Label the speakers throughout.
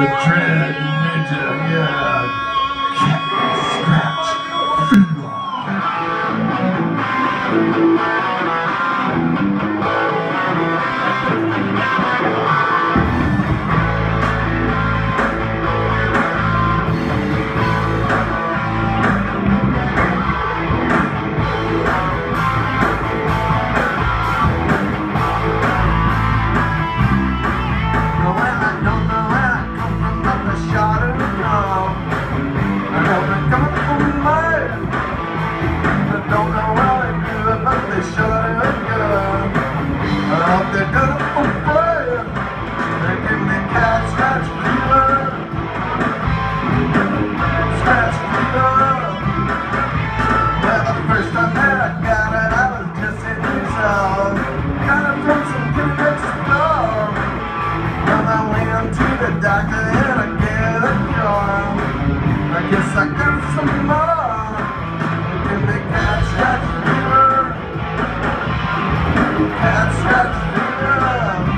Speaker 1: The Dread Ninja, yeah. Cat scratch fever.
Speaker 2: I got some more. Give me cat scratch fever. Cat scratch fever.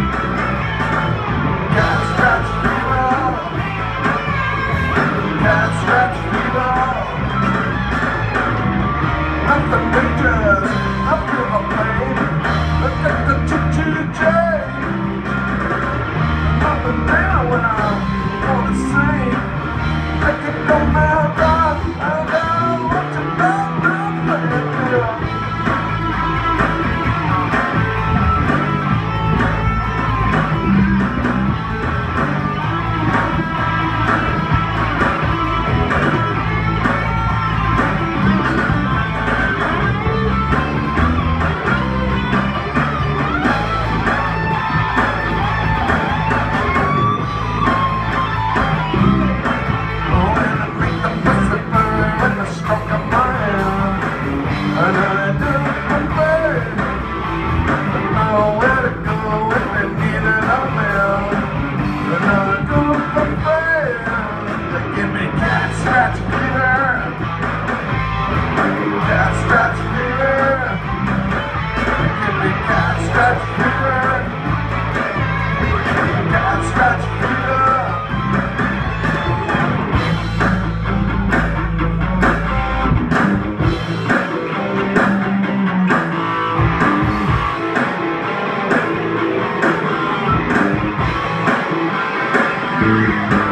Speaker 2: Cat scratch fever. Cat scratch fever. Nothing dangerous. I feel the pain. Look at the choo-choo train. Up and down when I'm on the same. I could go marathon, I know what you know,
Speaker 1: Yeah.